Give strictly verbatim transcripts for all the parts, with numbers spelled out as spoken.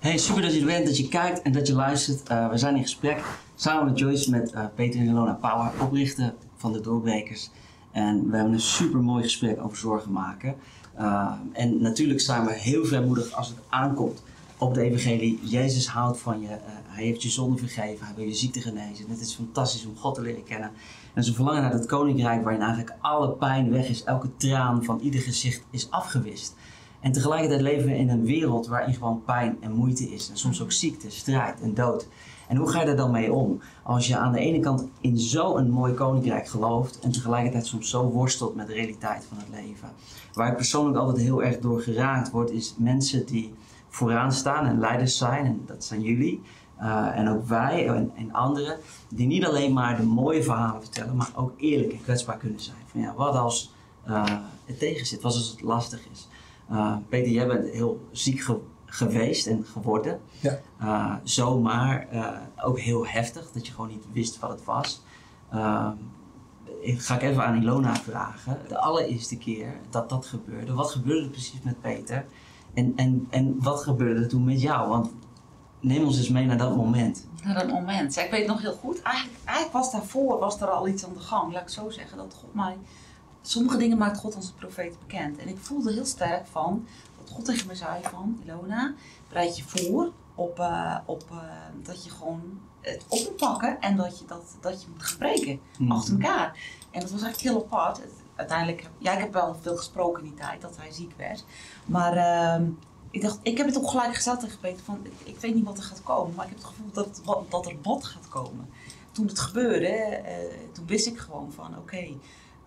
Hey, super dat je er bent, dat je kijkt en dat je luistert. Uh, we zijn in gesprek samen met Joyce, met uh, Peter en Ilona Power, oprichter van de Doorbrekers. En we hebben een super mooi gesprek over zorgen maken. Uh, en natuurlijk zijn we heel vrijmoedig als het aankomt op de evangelie. Jezus houdt van je, uh, hij heeft je zonde vergeven, hij wil je ziekte genezen. En het is fantastisch om God te leren kennen. En zijn verlangen naar het koninkrijk waarin eigenlijk alle pijn weg is, elke traan van ieder gezicht is afgewist. En tegelijkertijd leven we in een wereld waarin gewoon pijn en moeite is. En soms ook ziekte, strijd en dood. En hoe ga je daar dan mee om? Als je aan de ene kant in zo'n mooi koninkrijk gelooft en tegelijkertijd soms zo worstelt met de realiteit van het leven. Waar ik persoonlijk altijd heel erg door geraakt word, is mensen die vooraan staan en leiders zijn. En dat zijn jullie. Uh, en ook wij en, en anderen. Die niet alleen maar de mooie verhalen vertellen, maar ook eerlijk en kwetsbaar kunnen zijn. Van ja, wat als uh, het tegen zit, wat als het lastig is. Uh, Peter, jij bent heel ziek ge geweest en geworden. Ja. Uh, zomaar, uh, ook heel heftig, dat je gewoon niet wist wat het was. Uh, ik ga ik even aan Ilona vragen. De allereerste keer dat dat gebeurde, wat gebeurde er precies met Peter? En, en, en wat gebeurde er toen met jou? Want neem ons eens mee naar dat moment. Naar dat moment. Ja, ik weet het nog heel goed. Eigenlijk, eigenlijk was daarvoor was er al iets aan de gang. Laat ik zo zeggen dat God mij... Sommige dingen maakt God als profeet bekend. En ik voelde heel sterk van dat God tegen me zei van Ilona, bereid je voor op, uh, op uh, dat je gewoon het op moet pakken en dat je, dat, dat je moet spreken mm. achter elkaar. En dat was eigenlijk heel apart. Het, uiteindelijk, ja, ik heb wel veel gesproken in die tijd dat hij ziek werd. Maar uh, ik dacht, ik heb het ook gelijk gezegd tegen Peter van ik, ik weet niet wat er gaat komen, maar ik heb het gevoel dat, dat er wat gaat komen. Toen het gebeurde, uh, toen wist ik gewoon van oké. Okay,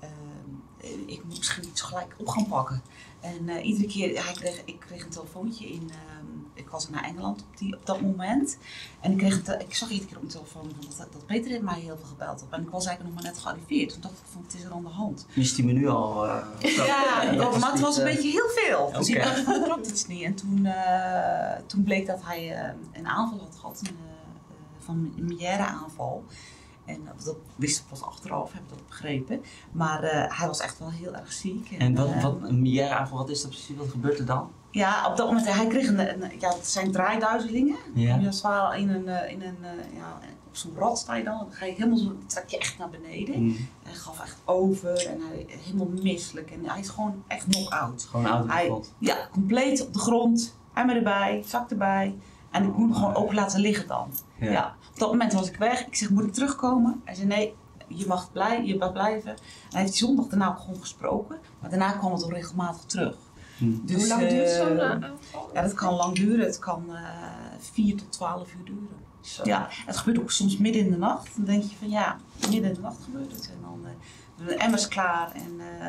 Uh, ik moet misschien iets gelijk op gaan pakken. En uh, iedere keer, hij kreeg, ik kreeg een telefoontje in, uh, ik was naar Engeland op, die, op dat moment. En ik, kreeg een ik zag iedere keer op mijn telefoon dat, dat Peter heeft mij heel veel gebeld had. En ik was eigenlijk nog maar net gearriveerd. Toen dacht ik van, het is er aan de hand. Mist hij me nu al? Uh, ja, ja dat, maar het was een uh, beetje heel veel. Okay. Dus ik dacht van, dat klopt iets niet. En toen, uh, toen bleek dat hij uh, een aanval had gehad, een, uh, van een migraine aanval. En dat wist ik pas achteraf, heb ik dat begrepen. Maar uh, hij was echt wel heel erg ziek. En, en wat, uh, wat een migraine-aanval, wat is dat precies? Wat gebeurt er dan? Ja, op dat moment, hij kreeg een, een ja, het zijn draaiduizelingen. Ja. Je zwaar in een, in een, ja, op zo'n rad sta je dan. Dan ga je helemaal zo, trek je echt naar beneden. Mm. Hij gaf echt over en hij helemaal misselijk. En hij is gewoon echt nog oud. Gewoon oud op de grond? Ja, compleet op de grond. Emmer erbij, zak erbij. En ik moet hem gewoon ook laten liggen dan. Ja. Ja. Op dat moment was ik weg. Ik zeg, moet ik terugkomen? Hij zei, nee, je mag, blij, je mag blijven. En hij heeft die zondag daarna ook gewoon gesproken. Maar daarna kwam het ook regelmatig terug. Hmm. Dus, Hoe lang uh, duurt zo'n aanval? Ja, dat kan lang duren. Het kan uh, vier tot twaalf uur duren. Zo. Ja, het gebeurt ook soms midden in de nacht. Dan denk je van, ja, midden in de nacht gebeurt het. En dan uh, de emmers klaar en... Uh,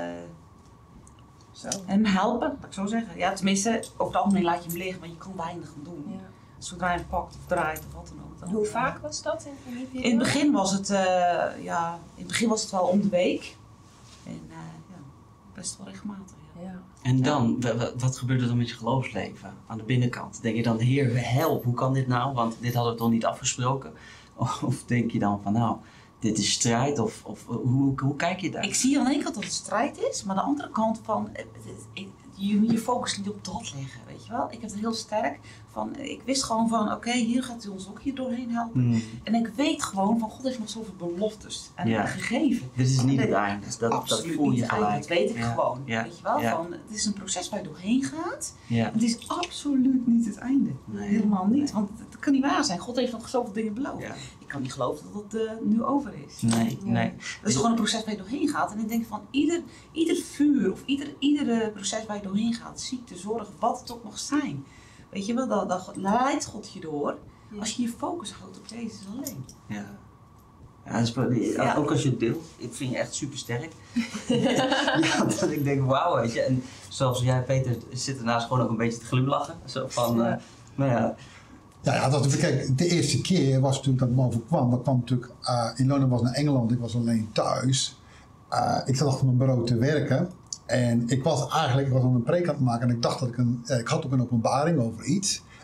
Zo. En helpen, laat ik zo zeggen. Ja, tenminste, over het algemeen laat je hem liggen, maar je kan weinig aan doen. Ja. Zodra je hem pakt of draait of wat dan ook. Dan Hoe uh, vaak was dat in, in, in het begin was het, uh, ja, in het begin was het wel om de week. En uh, ja, best wel regelmatig. Ja. Ja. En dan, wat gebeurt er dan met je geloofsleven aan de binnenkant? Denk je dan, Heer, help, hoe kan dit nou? Want dit hadden we toch niet afgesproken? Of denk je dan van, nou, dit is strijd? Of, of hoe, hoe kijk je daar? Ik zie aan de ene kant dat het strijd is, maar aan de andere kant van, je je focus niet op dat leggen, weet je wel. Ik heb het heel sterk van, ik wist gewoon van, oké, okay, hier gaat u ons ook hier doorheen helpen. Mm. En ik weet gewoon van, God heeft nog zoveel beloftes en ja. gegeven. Dit is niet het einde, dat, dat voel je gelijk. Dat weet ik ja. gewoon, ja. weet je wel. Ja. Van, het is een proces waar je doorheen gaat. Ja. Het is absoluut niet het einde. Nee. Helemaal niet, nee. Want het kan niet waar zijn. God heeft nog zoveel dingen beloofd. Ja. Ik kan niet geloven dat het uh, nu over is. Nee, ja. nee. Het is gewoon een proces waar je doorheen gaat. En ik denk van, ieder, ieder vuur of ieder, ieder proces waar je doorheen gaat, ziekte, zorg, wat het ook mag zijn. Weet je wel, dat, dat leidt God je door ja. als je je focus houdt op Jezus alleen. Ja. Ja, dat is, ja. Ook als je het deelt, ik vind je echt super sterk. Ja, dat ik denk, wauw, weet je. En zoals jij, Peter, zit ernaast gewoon ook een beetje te glimlachen. Zo van, ja. Uh, nou ja. Ja, ja dat, kijk, de eerste keer was toen dat me overkwam. Dat kwam natuurlijk, uh, Ilona was naar Engeland, ik was alleen thuis. Uh, ik zat achter mijn bureau te werken. En ik was eigenlijk ik was aan een preek aan het maken en ik dacht dat ik een, ik had ook een openbaring over iets.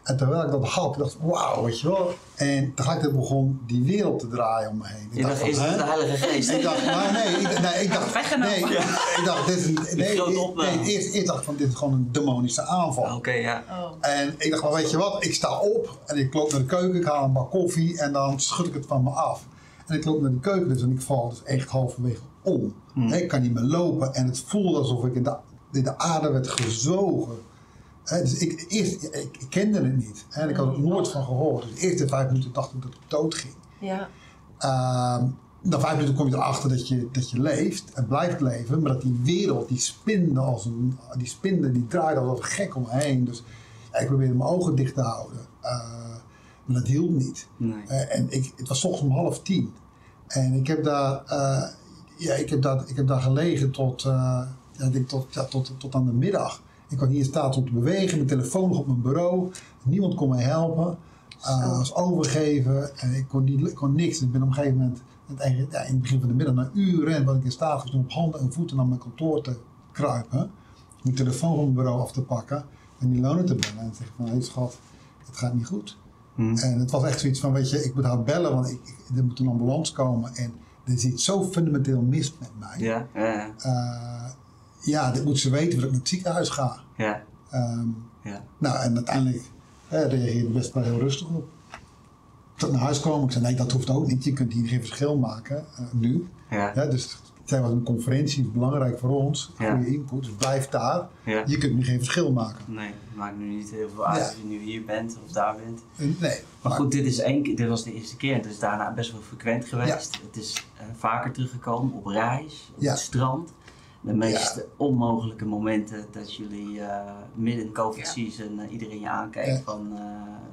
En terwijl ik dat had, ik dacht wauw, weet je wel. En tegelijkertijd begon die wereld te draaien om me heen. Ik Je dacht, is het de Heilige Geest? Ik dacht, maar nee, ik, nee, ik dacht, nee, ik, ik dacht, dit is een, nee, nee, nee, eerst, eerst dacht ik van, dit is gewoon een demonische aanval. Oké, okay, ja. Oh. En ik dacht, maar weet je wat, ik sta op en ik loop naar de keuken, ik haal een bak koffie en dan schud ik het van me af. En ik loop naar de keuken dus en ik val dus echt halverwege om. Hmm. Ik kan niet meer lopen en het voelde alsof ik in de, in de aarde werd gezogen. He, dus ik, eerst, ik, ik kende het niet en ik had er nooit van gehoord. Dus de eerste vijf minuten dacht ik dat ik dood ging. Ja. Uh, na vijf minuten kom je erachter dat je, dat je leeft en blijft leven, maar dat die wereld, die spinde als een, die spinde, die draaide als een gek om me heen. Dus ja, ik probeerde mijn ogen dicht te houden, uh, maar dat hielp niet. Nee. Uh, en ik, het was 's ochtends om half tien en ik heb daar, uh, ja, ik heb daar, ik heb daar gelegen tot, uh, ja, ik denk tot, ja, tot, tot aan de middag. Ik was niet in staat om te bewegen, mijn telefoon nog op mijn bureau, niemand kon mij helpen. Uh, was overgeven en ik kon, niet, ik kon niks. Ik ben op een gegeven moment, ja, in het begin van de middag, na uren, was ik in staat geweest om op handen en voeten naar mijn kantoor te kruipen. Mijn telefoon van mijn bureau af te pakken en die lonen te bellen. En te zeggen van, hé schat, het gaat niet goed. Hmm. En het was echt zoiets van, weet je, ik moet haar bellen, want ik, ik, er moet een ambulance komen. En er is iets zo fundamenteel mis met mij. Ja, ja, ja. Uh, ja, dit moet ze weten voordat ik naar het ziekenhuis ga. Ja. Um, ja. Nou, en uiteindelijk eh, reageerde best wel heel rustig op. Toen naar huis kwam, ik zei, nee, dat hoeft ook niet. Je kunt hier geen verschil maken, uh, nu. Ja. Ja, dus zij was een conferentie, is belangrijk voor ons. Goede ja. input, dus blijf daar. Ja. Je kunt nu geen verschil maken. Nee, het maakt nu niet heel veel uit ja. of je nu hier bent of daar bent. Nee. Maar, maar goed, dit, is één, dit was de eerste keer. Het is daarna best wel frequent geweest. Ja. Het is uh, vaker teruggekomen op reis, op ja. het strand. De meest ja. onmogelijke momenten dat jullie uh, midden in COVID season uh, iedereen je aankijkt ja. van uh,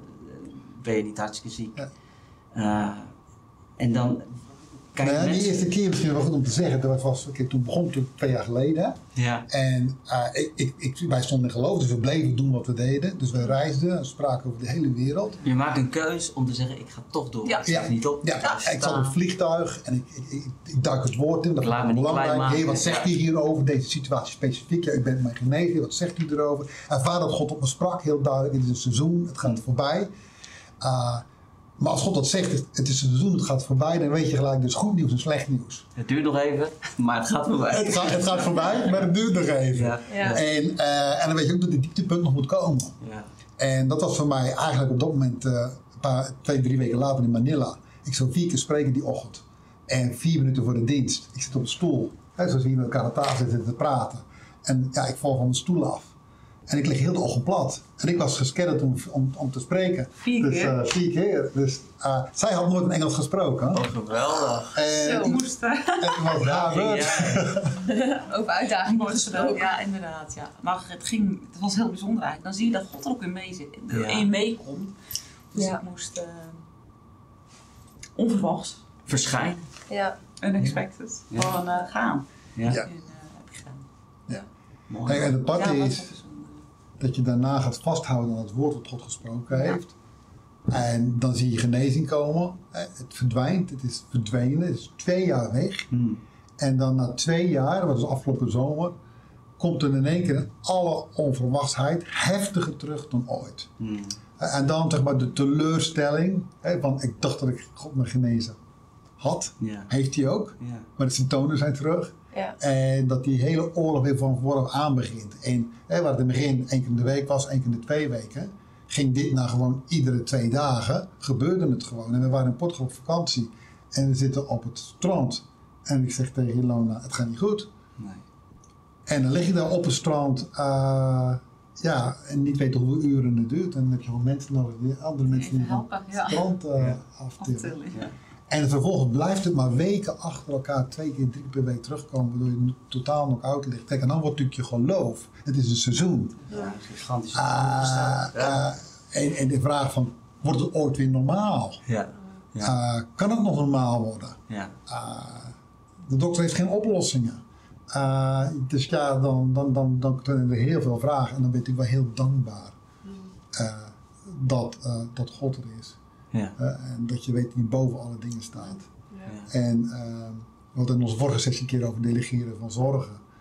ben je niet hartstikke ziek. Ja. Uh, en dan kijk nou ja, mensen... Die eerste keer misschien wel goed om te zeggen, dat was, kijk, toen begon het twee jaar geleden. Ja. En uh, ik, ik, ik, wij stonden in geloof, dus we bleven doen wat we deden. Dus we reisden en spraken over de hele wereld. Je maakt een keus om te zeggen, ik ga toch door. Ja. Ik ja. niet op. Ja. Ja. Ik zat op het vliegtuig en ik, ik, ik, ik duik het woord in. Dat Laat me niet belangrijk. Heer, wat zegt ja. hij hierover, deze situatie specifiek? Ja, u bent mijn genezen, wat zegt u erover? Ervaar dat God op me sprak, heel duidelijk. Het is een seizoen, het gaat voorbij. Uh, Maar als God dat zegt, het is een seizoen, het gaat voorbij, dan weet je gelijk, dus goed nieuws en slecht nieuws. Het duurt nog even, maar het gaat voorbij. Het gaat, het gaat voorbij, maar het duurt nog even. Ja. Ja. En, uh, en dan weet je ook dat het dieptepunt nog moet komen. Ja. En dat was voor mij eigenlijk op dat moment, uh, een paar, twee, drie weken later in Manila. Ik zou vier keer spreken die ochtend. En vier minuten voor de dienst. Ik zit op een stoel. Hè, zoals we hier met elkaar aan tafel zitten te praten. En ja, ik val van de stoel af. En ik lig heel de ochtend plat. En ik was gescannen om, om, om te spreken. Vier dus, keer? Uh, vier keer. Dus uh, zij had nooit in Engels gesproken. Oh, geweldig. En, Zo moest het. En was daar ja. Over uitdagingen gesproken. Ja, inderdaad. Ja. Maar het, ging, het was heel bijzonder eigenlijk. Dan zie je dat God er ook in mee zit. Ja. En meekomt. Dus ja. ik moest uh, onverwachts verschijnen. Ja. Unexpected. Ja. Gewoon uh, gaan. Ja. En uh, heb ik gedaan. Ja. Mooi. En het party ja, is dat je daarna gaat vasthouden aan het woord dat God gesproken heeft. Ja. En dan zie je genezing komen. Het verdwijnt, het is verdwenen, het is twee jaar weg. Hmm. En dan na twee jaar, wat is afgelopen zomer, komt er in één keer alle onverwachtsheid heftiger terug dan ooit. Hmm. En dan zeg maar de teleurstelling, hè, want ik dacht dat ik God me genezen had. Ja. Heeft hij ook, ja. Maar de symptomen zijn terug. Ja. En dat die hele oorlog weer van vooraf aan begint. En hè, waar het in het begin één keer in de week was, één keer in de twee weken, ging dit nou gewoon iedere twee dagen, gebeurde het gewoon. En we waren in Portugal op vakantie en we zitten op het strand. En ik zeg tegen Ilona, het gaat niet goed. Nee. En dan lig je daar op het strand, uh, ja, en niet weten hoeveel uren het duurt. En dan heb je gewoon mensen nodig, die andere mensen die van het ja. strand uh, ja. aftillen. Ja. En vervolgens blijft het maar weken achter elkaar, twee keer, drie per week terugkomen, waardoor je totaal nog-out ligt. Kijk, en dan wordt natuurlijk je geloof. Het is een seizoen. Ja, gigantisch. Uh, uh, en, en de vraag van, wordt het ooit weer normaal? Ja. Ja. Uh, kan het nog normaal worden? Ja. Uh, de dokter heeft geen oplossingen. Uh, dus ja, dan, dan, dan, dan zijn er heel veel vragen en dan ben ik wel heel dankbaar uh, dat, uh, dat God er is. Ja. Uh, en dat je weet dat hij boven alle dingen staat. Ja. En uh, we hadden in onze vorige sessie een keer over delegeren van zorgen.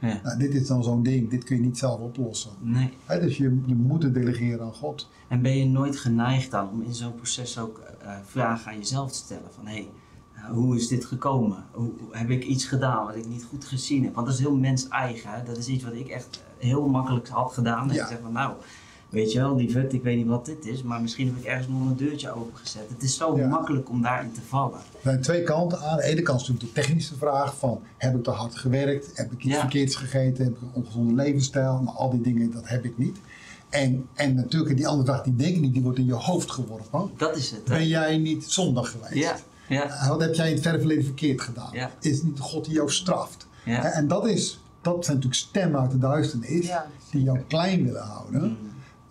Ja. Nou, dit is dan zo'n ding, dit kun je niet zelf oplossen. Nee. Hè, dus je, je moet het delegeren aan God. En ben je nooit geneigd dan om in zo'n proces ook uh, vragen aan jezelf te stellen van hé, hey, uh, hoe is dit gekomen? Hoe, hoe- heb ik iets gedaan wat ik niet goed gezien heb? Want dat is heel mens-eigen. Hè? Dat is iets wat ik echt heel makkelijk had gedaan. En Ja. ik zeg van nou, weet je wel, lieverd, ik weet niet wat dit is, maar misschien heb ik ergens nog een deurtje opengezet. Het is zo Ja. makkelijk om daarin te vallen. Er zijn twee kanten aan. De ene kant is natuurlijk de technische vraag van, heb ik te hard gewerkt? Heb ik iets Ja. verkeerds gegeten? Heb ik een ongezonde levensstijl? Maar al die dingen, dat heb ik niet. En, en natuurlijk, die andere vraag, die denk ik niet, die wordt in je hoofd geworpen. Dat is het. hè? Ben jij niet zondig geweest? Ja, ja, Uh, Wat heb jij in het verre verleden verkeerd gedaan? Ja. Is het niet God die jou straft? ja. En dat, is, dat zijn natuurlijk stemmen uit de duisternis Ja. die jou klein willen houden. Mm.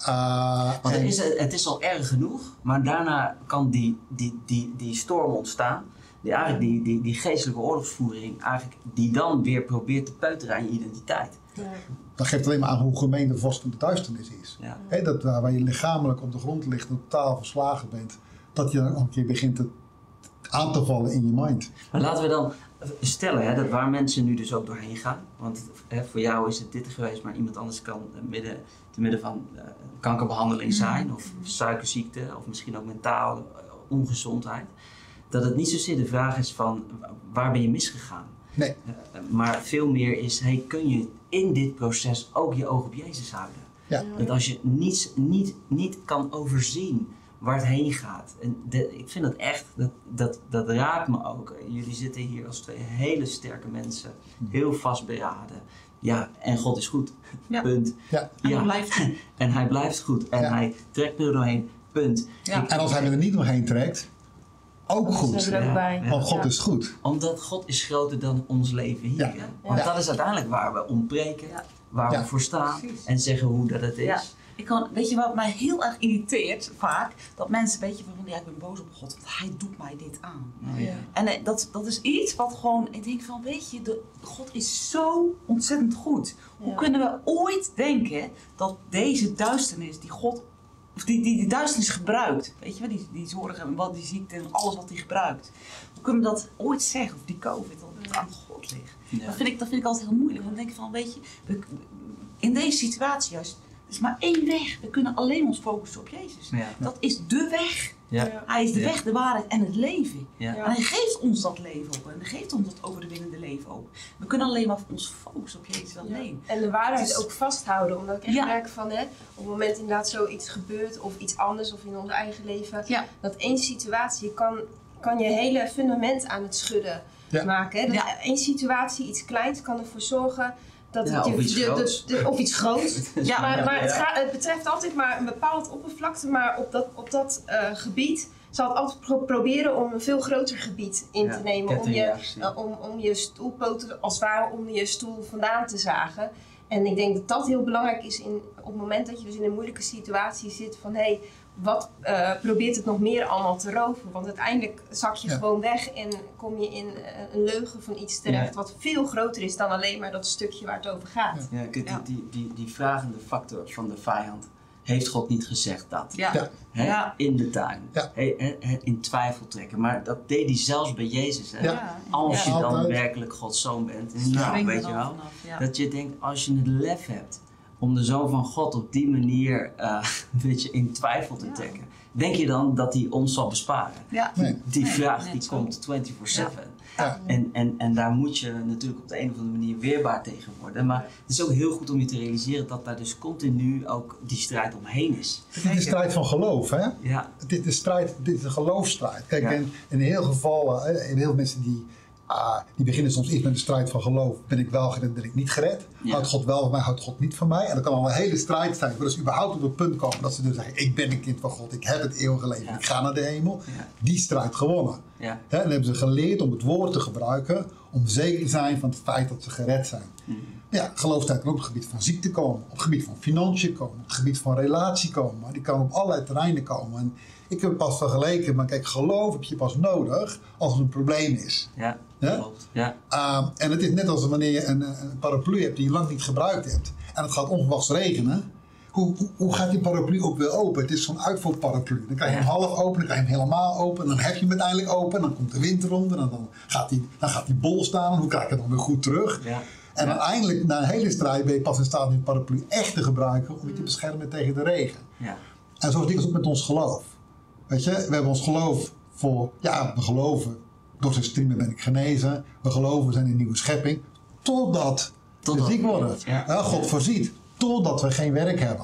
Uh, Want en- het is, het is al erg genoeg, maar daarna kan die, die, die, die storm ontstaan. Die, eigenlijk die, die, die geestelijke oorlogsvoering, eigenlijk, die dan weer probeert te peuteren aan je identiteit. Dat geeft alleen maar aan hoe gemeen de vorst van de duisternis is. Ja. Hè, dat waar waar je lichamelijk op de grond ligt en totaal verslagen bent, dat je dan ook een keer begint te, aan te vallen in je mind. Maar laten we dan stellen hè, dat waar mensen nu dus ook doorheen gaan. Want hè, voor jou is het dit geweest, maar iemand anders kan eh, midden, te midden van uh, kankerbehandeling zijn, of suikerziekte, of misschien ook mentaal uh, ongezondheid. Dat het niet zozeer de vraag is van waar ben je misgegaan. Nee, Uh, maar veel meer is, hey, kun je in dit proces ook je oog op Jezus houden? ja. Dat als je niets, niet, niet kan overzien waar het heen gaat. En de, ik vind dat echt, dat, dat, dat raakt me ook. Jullie zitten hier als twee hele sterke mensen, heel vastberaden. Ja, en God is goed. Ja. Punt. Ja. En Ja. dan blijft het. En hij blijft goed. En Ja. hij trekt er doorheen. Punt. Ja. Ik- En als hij er niet doorheen trekt, ook Dat goed. is er ook Ja, bij. ja. Want God Ja. is goed. Omdat God is groter dan ons leven hier. Ja. hè? Want Ja. dat is uiteindelijk waar we om preken, Ja. waar Ja. we voor staan Precies. en zeggen hoe dat het is. Ja. Ik kan, weet je wat mij heel erg irriteert vaak? Dat mensen een beetje van, ja, ik ben boos op God, want hij doet mij dit aan. Oh, ja. Ja. En eh, dat, dat is iets wat gewoon, ik denk van, weet je, de, God is zo ontzettend goed. Hoe Ja. kunnen we ooit denken dat deze duisternis die God, of die, die, die duisternis gebruikt, weet je wel, die, die zorgen en wat die ziekte en alles wat hij gebruikt. Hoe kunnen we dat ooit zeggen, of die COVID, dat het aan God ligt? Ja. Dat, vind ik, dat vind ik altijd heel moeilijk, want dan denk ik van, weet je, we, in deze situatie juist, er is maar één weg. We kunnen alleen ons focussen op Jezus. Ja. Dat is de weg. Ja. Hij is de Ja. weg, de waarheid en het leven. Ja. Ja. En hij geeft ons dat leven ook. En hij geeft ons dat overwinnende leven ook. We kunnen alleen maar ons focussen op Jezus alleen. En de waarheid Dus- ook vasthouden. Omdat ik echt Ja. merk van, hè, op het moment inderdaad zoiets gebeurt of iets anders of in ons eigen leven. Ja. Dat één situatie kan, kan je hele fundament aan het schudden Ja. maken. Hè? Dat Ja. één situatie, iets kleins, kan ervoor zorgen dat Ja, het je- of iets de- de- groots. de- of iets groots. Ja, Maar, maar het, Ja. gaat, het betreft altijd maar een bepaald oppervlakte, maar op dat, op dat eh, gebied zal het altijd pro- proberen om een veel groter gebied in Ja, te nemen. Om je, kettingreactie. eh, om, om je stoelpoten als het ware onder je stoel vandaan te zagen. En ik denk dat dat heel belangrijk is in, op het moment dat je dus in een moeilijke situatie zit van hé, hey, wat eh, probeert het nog meer allemaal te roven? Want uiteindelijk zak je Ja. gewoon weg en kom je in eh, een leugen van iets terecht Ja. wat veel groter is dan alleen maar dat stukje waar het over gaat. Ja, kijk, Ja. Die, die, die, die vragende factor van de vijand. Heeft God niet gezegd dat? Ja. Ja. Hè? Ja. In de tuin. Ja. Hè, hè, hè, in twijfel trekken. Maar dat deed hij zelfs bij Jezus. Hè? Ja. Als Ja. je dan Altijd. werkelijk Gods zoon bent. En Spring nou, er weet je dan wel. vanaf, ja. Dat je denkt, als je het lef hebt om de zoon van God op die manier uh, weet je, in twijfel te Ja. trekken. Denk je dan dat hij ons zal besparen? Ja. Nee. Die Nee, vraag net die zo. komt vierentwintig zeven. Ja. En, en, en daar moet je natuurlijk op de een of andere manier weerbaar tegen worden. Maar het is ook heel goed om je te realiseren dat daar dus continu ook die strijd omheen is. Het is een strijd van geloof, hè? Ja, Dit is, een strijd, dit is een geloofsstrijd. Kijk, Ja. in, in heel gevallen, hè, in heel veel mensen die, ah, die beginnen soms eerst met de strijd van geloof. Ben ik wel gered, ben ik niet gered? Ja. Houdt God wel van mij, houdt God niet van mij? En dan kan al een hele strijd zijn, voordat ze überhaupt op het punt komen dat ze dus zeggen, ik ben een kind van God, ik heb het eeuwige leven, Ja. ik ga naar de hemel. Ja. Die strijd gewonnen. ja. Hè, dan hebben ze geleerd om het woord te gebruiken, om zeker te zijn van het feit dat ze gered zijn. Mhm. Ja, geloofstijd kan ook op het gebied van ziekte komen, op het gebied van financiën komen, op het gebied van relatie komen. Maar die kan op allerlei terreinen komen. En ik heb het pas vergeleken, maar kijk, geloof heb je pas nodig als er een probleem is. Ja, Ja? klopt. Ja. Uh, en het is net als wanneer je een, een paraplu hebt die je lang niet gebruikt hebt en het gaat onverwachts regenen. Hoe, hoe, hoe gaat die paraplu ook weer open? Het is zo'n uitvalparaplu. Dan krijg je hem Ja. half open, dan krijg je hem helemaal open. En dan heb je hem uiteindelijk open. En dan komt de wind eronder. En dan gaat die, dan gaat die bol staan. En hoe krijg je het dan weer goed terug? Ja. En Ja. uiteindelijk, na een hele strijd, ben je pas in staat om je paraplu echt te gebruiken om je te beschermen tegen de regen. Ja. En zo is het ook met ons geloof. Weet je, we hebben ons geloof voor, ja, we geloven, door te streamen ben ik genezen. We geloven, we zijn een nieuwe schepping. Totdat Totdat we ziek worden. ja. Ja, God voorziet. Totdat we geen werk hebben.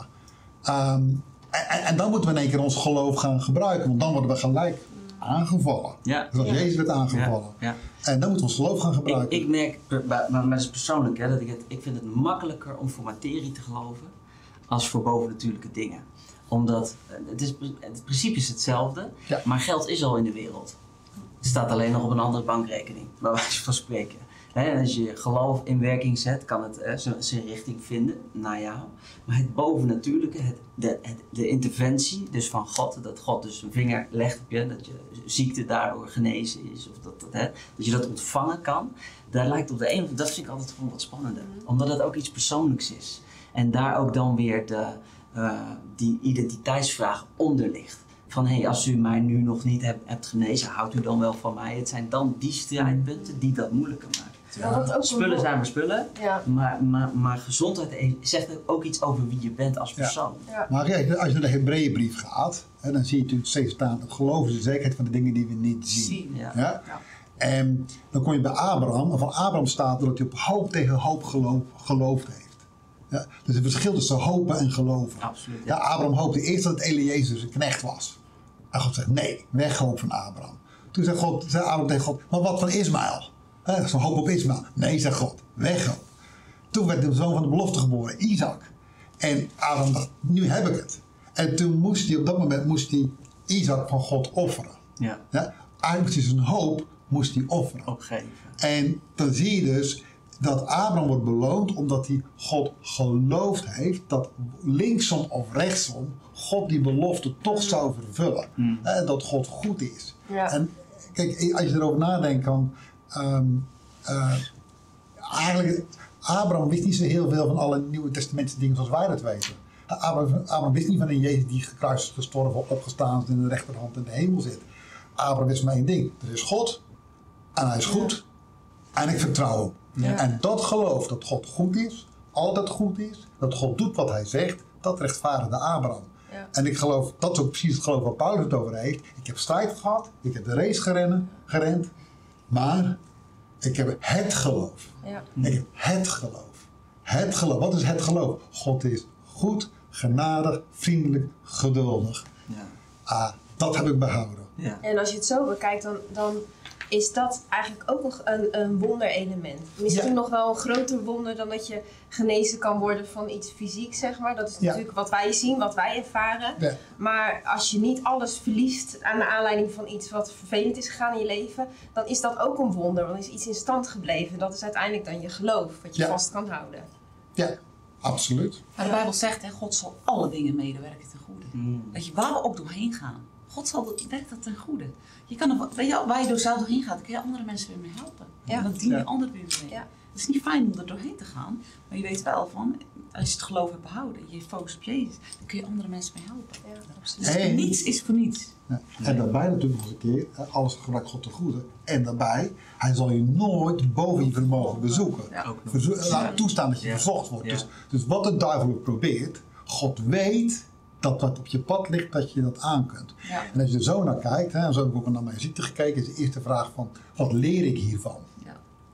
Um, en, en dan moeten we in één keer ons geloof gaan gebruiken. Want dan worden we gelijk aangevallen. Ja. Zoals Ja. Jezus werd aangevallen. Ja. En dan moeten we ons geloof gaan Ik, gebruiken. ik merk, per- bij- maar, maar dat is persoonlijk, hè, dat ik, het, ik vind het makkelijker om voor materie te geloven als voor bovennatuurlijke dingen. Omdat eh, het, is, het principe is hetzelfde, Ja. maar geld is al in de wereld. Het staat alleen nog op een andere bankrekening, bij wijze van spreken. Hè, en als je geloof in werking zet, kan het eh, zijn zijn richting vinden naar jou. Maar het bovennatuurlijke, het, de, het, de interventie dus van God, dat God dus een vinger legt op je, dat je ziekte daardoor genezen is, of dat, dat, hè, dat je dat ontvangen kan, daar lijkt op de een, dat vind ik altijd gewoon wat spannender. Omdat het ook iets persoonlijks is. En daar ook dan weer de, uh, die identiteitsvraag onder ligt. Van hé, hey, als u mij nu nog niet hebt, hebt genezen, houdt u dan wel van mij? Het zijn dan die strijdpunten die dat moeilijker maken. Terwijl dat ook een Spullen wo- zijn maar spullen, Ja. maar, maar, maar gezondheid zegt ook iets over wie je bent als persoon. Ja. Maar kijk, als je naar de Hebreeënbrief gaat, hè, dan zie je natuurlijk steeds staan, het geloof is de zekerheid van de dingen die we niet zien. Zien. Ja. Ja? Ja. En dan kom je bij Abraham, en van Abraham staat er dat hij op hoop tegen hoop geloof, geloofd heeft. Ja? Dus het verschil tussen hopen en geloven. Absoluut. Ja, Abraham hoopte eerst dat het Eliezer zijn knecht was. En God zegt, nee, weghoop van Abraham. Toen zei, God, zei Abraham tegen God, maar wat van Ismaël? Zo'n hoop op Ismaël. Nee, zegt God, weghoop. Toen werd de zoon van de belofte geboren, Isaac. En Abraham dacht, nu heb ik het. En toen moest hij, op dat moment moest hij Isaac van God offeren. Ja, Ja? Eigenlijk moest hij zijn hoop moest hij offeren. opgeven. En dan zie je dus dat Abraham wordt beloond omdat hij God geloofd heeft dat linksom of rechtsom God die belofte toch zou vervullen. Mm. En dat God goed is. Ja. En kijk, als je erover nadenkt, dan um, uh, eigenlijk, Abraham wist niet zo heel veel van alle Nieuwe Testamentische dingen zoals wij dat weten. Abraham, Abraham wist niet van een Jezus die gekruisigd, gestorven, opgestaan is en in de rechterhand in de hemel zit. Abraham wist maar één ding. Er is God en hij is goed en ik vertrouw hem. Ja. En dat geloof dat God goed is, altijd goed is, dat God doet wat hij zegt, dat rechtvaardigde Abraham. Ja. En ik geloof, dat is ook precies het geloof waar Paulus het over heeft. Ik heb strijd gehad, ik heb de race gerennen, gerend, maar ik heb het geloof. Ja. Ik heb het geloof. Het geloof. Wat is het geloof? God is goed, genadig, vriendelijk, geduldig. Ja. Ah, dat heb ik behouden. Ja. En als je het zo bekijkt, dan, dan is dat eigenlijk ook nog een, een wonderelement. Misschien Ja. nog wel een groter wonder dan dat je genezen kan worden van iets fysiek, zeg maar. Dat is Ja. natuurlijk wat wij zien, wat wij ervaren. Ja. Maar als je niet alles verliest aan de aanleiding van iets wat vervelend is gegaan in je leven, dan is dat ook een wonder. Want dan is iets in stand gebleven. Dat is uiteindelijk dan je geloof, wat je Ja. vast kan houden. Ja, absoluut. Maar de Bijbel zegt, hè, God zal alle dingen medewerken ten goede. Mm. Dat je waar we ook doorheen gaan, God zal dat, werkt dat ten goede. Je kan er, weet je, waar je door zelf doorheen gaat, dan kun je andere mensen weer mee helpen. Ja. En dan dien je Ja. anderen weer mee. Ja. Het is niet fijn om er doorheen te gaan, maar je weet wel van, als je het geloof hebt behouden, je focust op Jezus, dan kun je andere mensen mee helpen. Ja. Dus Hey. niets is voor niets. Ja. En daarbij natuurlijk nog een keer, hè, alles gebruikt God ten goede. En daarbij, hij zal je nooit boven je vermogen bezoeken. Ja. Ook nog. Verzo- Laat toestaan dat je Ja. verzocht wordt. Ja. Dus, dus wat de duivel ook probeert, God weet dat wat op je pad ligt, dat je dat aan kunt. Ja. En als je er zo naar kijkt, hè, en zo heb ik ook naar mijn ziekte gekeken, is de eerste vraag van, wat leer ik hiervan? Ja.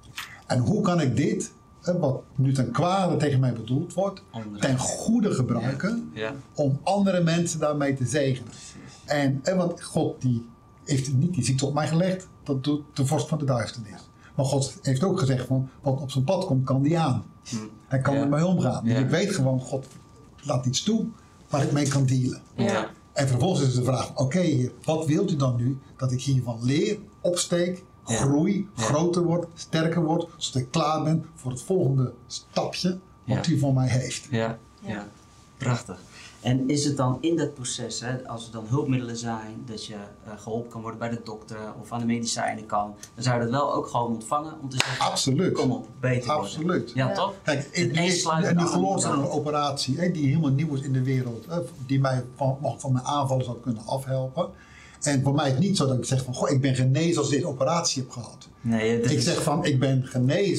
En hoe kan ik dit, hè, wat nu ten kwade tegen mij bedoeld wordt, Anderen. ten goede gebruiken, Ja. om andere mensen daarmee te zegenen? En, en want God die heeft niet die ziekte op mij gelegd, dat doet de vorst van de duisternis. Maar God heeft ook gezegd van, wat op zijn pad komt, kan die aan. Hm. Hij kan Ja. ermee omgaan. Dus Ja. ik weet gewoon, God laat iets toe waar ik mee kan dealen. Ja. En vervolgens is de vraag, oké Heer, wat wilt u dan nu? Dat ik hiervan leer, opsteek, Ja. groei, Ja. groter word, sterker word, zodat ik klaar ben voor het volgende stapje wat Ja. u voor mij heeft. Ja, ja. Prachtig. En is het dan in dat proces, hè, als er dan hulpmiddelen zijn, dat je uh, geholpen kan worden bij de dokter of aan de medicijnen kan, dan zou je dat wel ook gewoon ontvangen om te zeggen, Absoluut. kom op, beter worden. Absoluut. Ja, Ja. toch? Kijk, Het ik, een ik, sluit en het nu ander geloof niet aan een uit. operatie hè, die helemaal nieuw is in de wereld, hè, die mij van, van mijn aanvallen zou kunnen afhelpen. En voor mij is het niet zo dat ik zeg van, goh, ik ben genezen als ik deze operatie heb gehad. Nee, dit Ik is- zeg van, ik ben genezen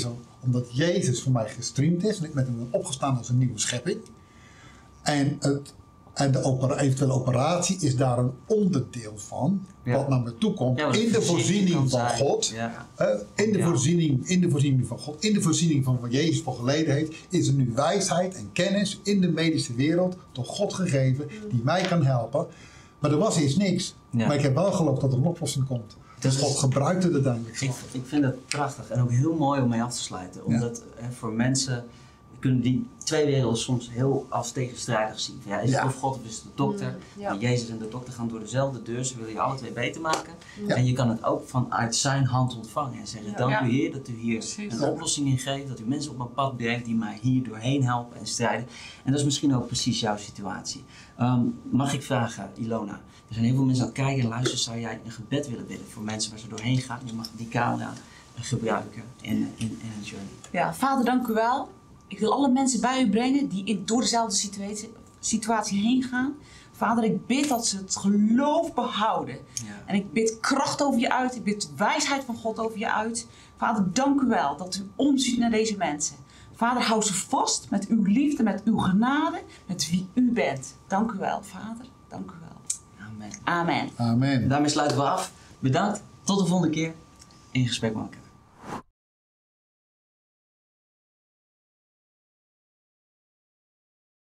Omdat Jezus voor mij gestreamd is en ik met hem ben opgestaan als een nieuwe schepping. En, het, en de opera, eventuele operatie is daar een onderdeel van, Ja. wat naar me toe komt. Ja, wat in de voorziening kan voorziening van zijn. God. Ja. Uh, in, de Ja. voorziening, in de voorziening van God, in de voorziening van wat Jezus voor geleden heeft, is er nu wijsheid en kennis in de medische wereld door God gegeven, die mij kan helpen. Maar er was eerst niks. Ja. Maar ik heb wel geloofd dat er een oplossing komt. Dus Dat God is- gebruikt het uiteindelijk. Ik, ik vind dat prachtig en ook heel mooi om mee af te sluiten. Omdat hè, voor mensen kunnen die twee werelden soms heel als tegenstrijdig zien. Ja, is het Ja. of God of is het de dokter? Mm, ja. En Jezus en de dokter gaan door dezelfde deur. Ze willen je alle twee beter maken. Ja. En je kan het ook vanuit zijn hand ontvangen. En zeggen, Ja. dank Ja. u Heer dat u hier Precies. een oplossing in geeft. Dat u mensen op mijn pad brengt die mij hier doorheen helpen en strijden. En dat is misschien ook precies jouw situatie. Ehm, mag ik vragen, Ilona? Er zijn heel veel mensen aan het kijken en luisteren. Zou jij een gebed willen bidden voor mensen waar ze doorheen gaan? Je mag die camera gebruiken in, in, in een journey. Ja, Vader, dank u wel. Ik wil alle mensen bij u brengen die in, door dezelfde situatie, situatie heen gaan. Vader, ik bid dat ze het geloof behouden. Ja. En ik bid kracht over je uit. Ik bid wijsheid van God over je uit. Vader, dank u wel dat u omziet naar deze mensen. Vader, hou ze vast met uw liefde, met uw genade, met wie u bent. Dank u wel, Vader. Dank u wel. Amen. Amen. Amen. En daarmee sluiten we af. Bedankt. Tot de volgende keer in gesprek maken.